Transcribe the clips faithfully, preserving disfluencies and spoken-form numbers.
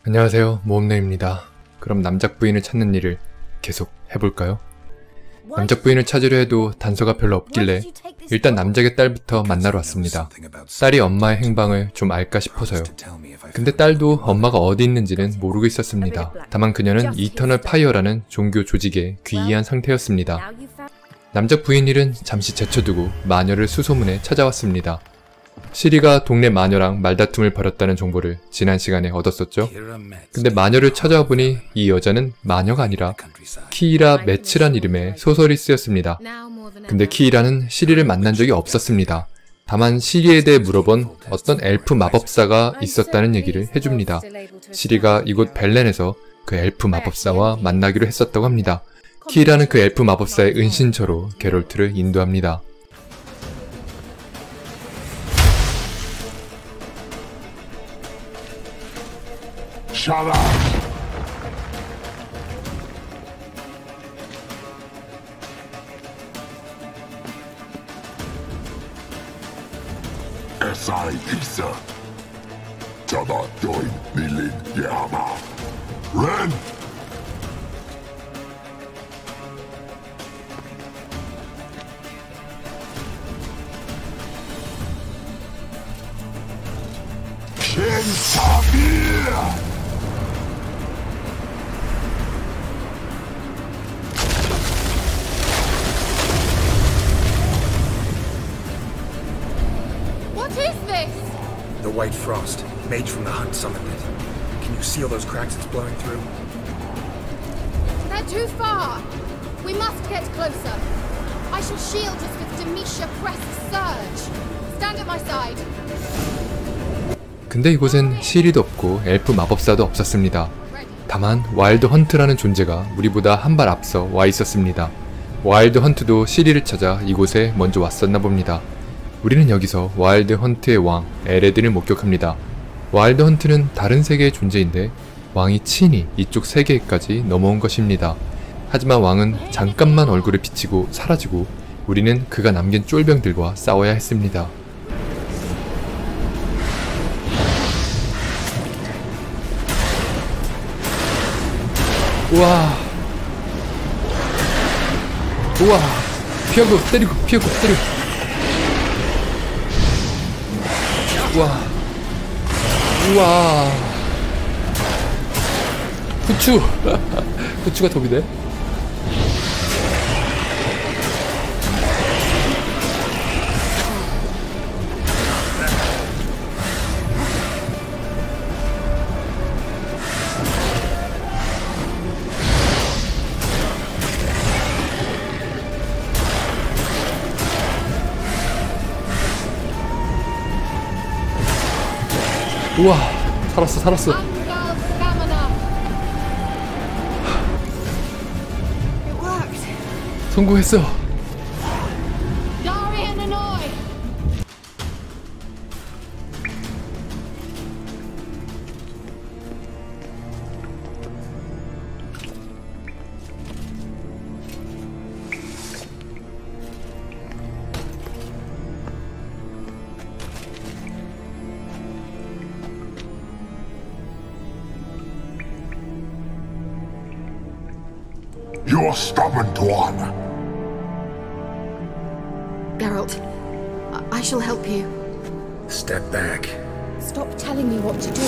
안녕하세요, 모험내입니다. 그럼 남작 부인을 찾는 일을 계속 해볼까요? 남작 부인을 찾으려 해도 단서가 별로 없길래 일단 남작의 딸부터 만나러 왔습니다. 딸이 엄마의 행방을 좀 알까 싶어서요. 근데 딸도 엄마가 어디 있는지는 모르고 있었습니다. 다만 그녀는 이터널 파이어라는 종교 조직에 귀의한 상태였습니다. 남작 부인 일은 잠시 제쳐두고 마녀를 수소문에 찾아왔습니다. 시리가 동네 마녀랑 말다툼을 벌였다는 정보를 지난 시간에 얻었었죠. 근데 마녀를 찾아와 보니 이 여자는 마녀가 아니라 키이라 매츠란 이름의 소설이 쓰였습니다. 근데 키이라는 시리를 만난 적이 없었습니다. 다만 시리에 대해 물어본 어떤 엘프 마법사가 있었다는 얘기를 해줍니다. 시리가 이곳 벨렌에서 그 엘프 마법사와 만나기로 했었다고 합니다. 키이라는 그 엘프 마법사의 은신처로 게롤트를 인도합니다. Shut up! 에스아이 기사 자다 조인 밀린 예하마 렌! 켄타비야! The White Frost. Mage from the Hunt summoned it. Can you seal those cracks it's blowing through? They're too far! We must get closer. I shall shield us with Demetia Crest's surge. Stand at my side. 근데 이곳엔 시리도 없고 엘프 마법사도 없었습니다. 다만 와일드 헌트라는 존재가 우리보다 한 발 앞서 와 있었습니다. 와일드 헌트도 시리를 찾아 이곳에 먼저 왔었나 봅니다. 우리는 여기서 와일드 헌트의 왕 에레드를 목격합니다. 와일드 헌트는 다른 세계의 존재인데 왕이 친히 이쪽 세계까지 넘어온 것입니다. 하지만 왕은 잠깐만 얼굴을 비치고 사라지고 우리는 그가 남긴 쫄병들과 싸워야 했습니다. 우와 우와 피하고 때리고 피하고 때리고 우와 우와 후추 후추가 톱이네. 우와 살았어 살았어. 성공했어. You're stubborn, Tuan. Geralt, I, I shall help you. Step back. Stop telling me what to do.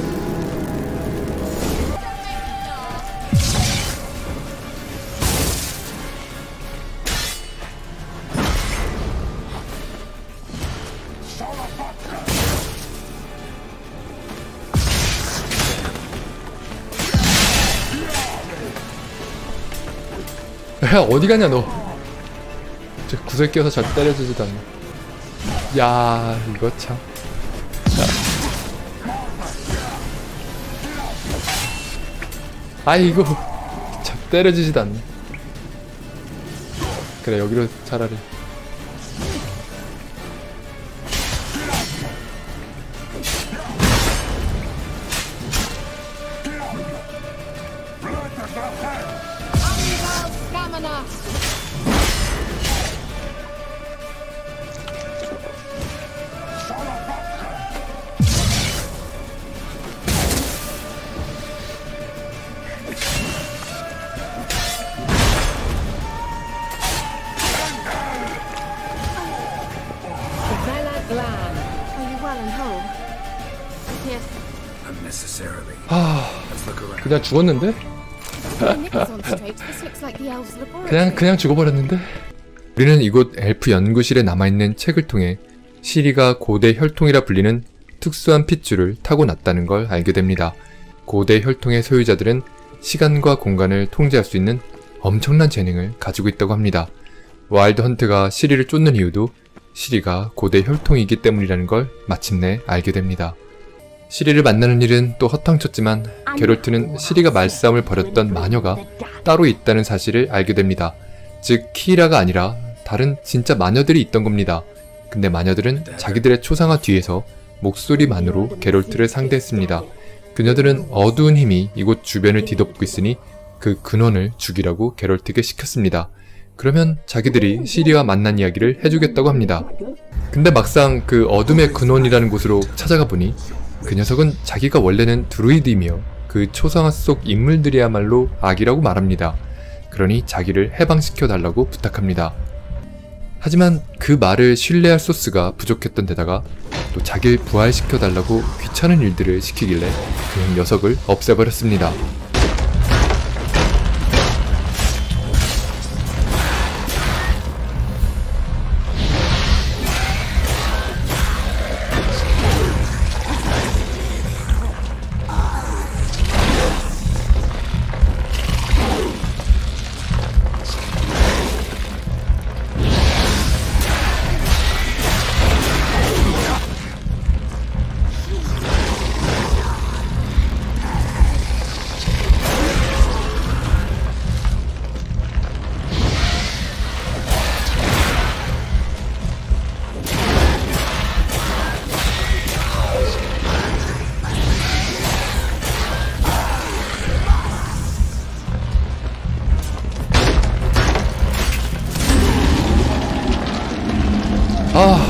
야 어디 가냐 너. 저 구슬 끼워서 잘 때려주지도 않네. 야 이거 참. 아이 이거 잘 때려주지도 않네. 그래 여기로 차라리. necessarily. 하... Let's look around. 그냥 죽었는데? Nick's on straight. This looks like the elves' laboratory. 그냥 그냥 죽어버렸는데? 우리는 이곳 엘프 연구실에 남아있는 책을 통해 시리가 고대 혈통이라 불리는 특수한 핏줄을 타고났다는 걸 알게 됩니다. 고대 혈통의 소유자들은 시간과 공간을 통제할 수 있는 엄청난 재능을 가지고 있다고 합니다. 와일드 헌트가 시리를 쫓는 이유도 시리가 고대 혈통이기 때문이라는 걸 마침내 알게 됩니다. 시리를 만나는 일은 또 허탕쳤지만 게롤트는 시리가 말싸움을 벌였던 마녀가 따로 있다는 사실을 알게 됩니다. 즉 키이라가 아니라 다른 진짜 마녀들이 있던 겁니다. 근데 마녀들은 자기들의 초상화 뒤에서 목소리만으로 게롤트를 상대했습니다. 그녀들은 어두운 힘이 이곳 주변을 뒤덮고 있으니 그 근원을 죽이라고 게롤트에게 시켰습니다. 그러면 자기들이 시리와 만난 이야기를 해주겠다고 합니다. 근데 막상 그 어둠의 근원이라는 곳으로 찾아가 보니 그 녀석은 자기가 원래는 드루이드이며 그 초상화 속 인물들이야말로 악이라고 말합니다. 그러니 자기를 해방시켜 달라고 부탁합니다. 하지만 그 말을 신뢰할 소스가 부족했던 데다가 또 자기를 부활시켜 달라고 귀찮은 일들을 시키길래 그 녀석을 없애버렸습니다. 아...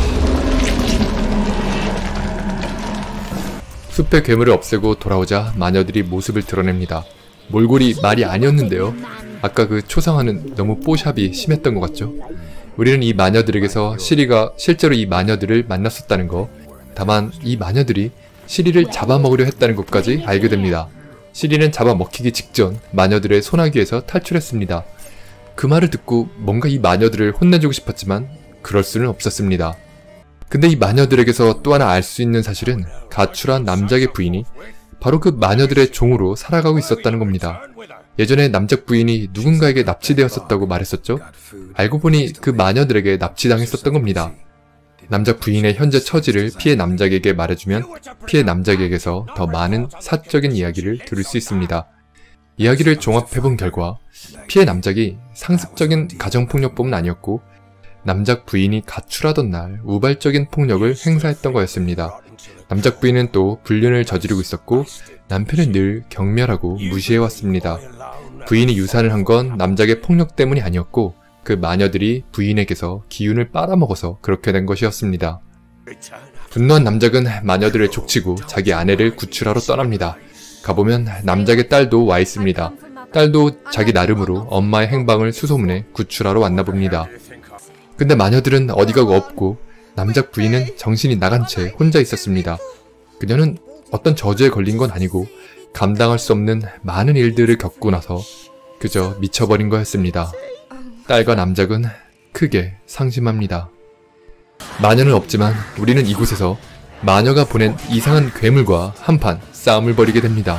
숲의 괴물을 없애고 돌아오자 마녀들이 모습을 드러냅니다. 몰골이 말이 아니었는데요. 아까 그 초상화는 너무 뽀샵이 심했던 것 같죠? 우리는 이 마녀들에게서 시리가 실제로 이 마녀들을 만났었다는 거, 다만 이 마녀들이 시리를 잡아먹으려 했다는 것까지 알게 됩니다. 시리는 잡아먹히기 직전 마녀들의 소나기에서 탈출했습니다. 그 말을 듣고 뭔가 이 마녀들을 혼내주고 싶었지만 그럴 수는 없었습니다. 근데 이 마녀들에게서 또 하나 알 수 있는 사실은 가출한 남작의 부인이 바로 그 마녀들의 종으로 살아가고 있었다는 겁니다. 예전에 남작 부인이 누군가에게 납치되었었다고 말했었죠? 알고 보니 그 마녀들에게 납치당했었던 겁니다. 남작 부인의 현재 처지를 피해 남작에게 말해주면 피해 남작에게서 더 많은 사적인 이야기를 들을 수 있습니다. 이야기를 종합해본 결과 피해 남작이 상습적인 가정폭력법은 아니었고 남작 부인이 가출하던 날 우발적인 폭력을 행사했던 거였습니다. 남작 부인은 또 불륜을 저지르고 있었고 남편은 늘 경멸하고 무시해왔습니다. 부인이 유산을 한 건 남작의 폭력 때문이 아니었고 그 마녀들이 부인에게서 기운을 빨아먹어서 그렇게 된 것이었습니다. 분노한 남작은 마녀들을 족치고 자기 아내를 구출하러 떠납니다. 가보면 남작의 딸도 와 있습니다. 딸도 자기 나름으로 엄마의 행방을 수소문해 구출하러 왔나 봅니다. 근데 마녀들은 어디가 없고 남작 부인은 정신이 나간 채 혼자 있었습니다. 그녀는 어떤 저주에 걸린 건 아니고 감당할 수 없는 많은 일들을 겪고 나서 그저 미쳐버린 거였습니다. 딸과 남작은 크게 상심합니다. 마녀는 없지만 우리는 이곳에서 마녀가 보낸 이상한 괴물과 한판 싸움을 벌이게 됩니다.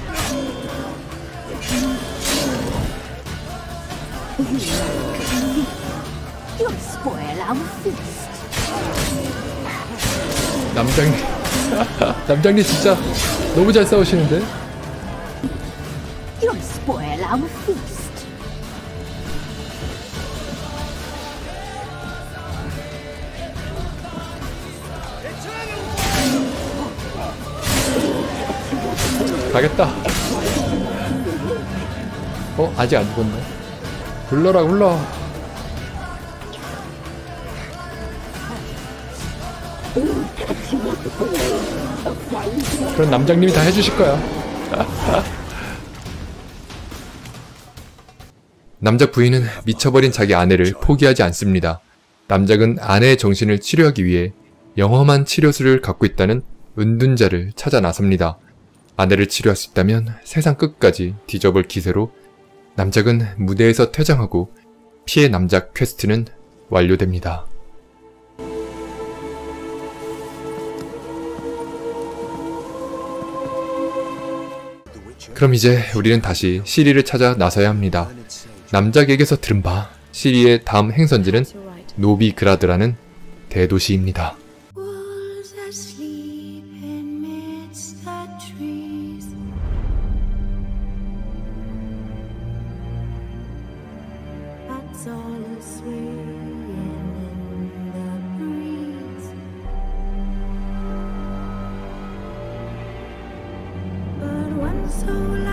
남장님 남장님 진짜 너무 잘 싸우시는데? 가겠다. 어? 아직 안 죽었네. 굴러라 굴러. 그런 남장님이 다 해주실 거야. 남작 부인은 미쳐버린 자기 아내를 포기하지 않습니다. 남작은 아내의 정신을 치료하기 위해 영험한 치료술을 갖고 있다는 은둔자를 찾아 나섭니다. 아내를 치료할 수 있다면 세상 끝까지 뒤져볼 기세로 남작은 무대에서 퇴장하고 피해 남작 퀘스트는 완료됩니다. 그럼 이제 우리는 다시 시리를 찾아 나서야 합니다. 남작에게서 들은 바 시리의 다음 행선지는 노비그라드라는 대도시입니다. Wolves asleep amidst the trees. Bats all a-swaying in the breeze. But one soul